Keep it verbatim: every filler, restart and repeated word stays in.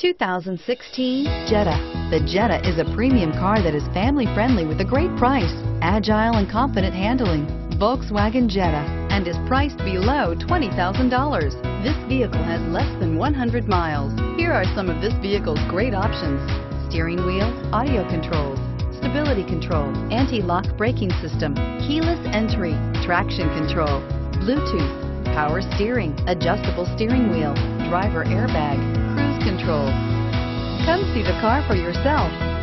two thousand sixteen Jetta. The Jetta is a premium car that is family friendly with a great price, agile and confident handling. Volkswagen Jetta, and is priced below twenty thousand dollars. This vehicle has less than one hundred miles. Here are some of this vehicle's great options: steering wheel audio controls, stability control, anti-lock braking system, keyless entry, traction control, Bluetooth, power steering, adjustable steering wheel, driver airbag, cruise control. Come see the car for yourself.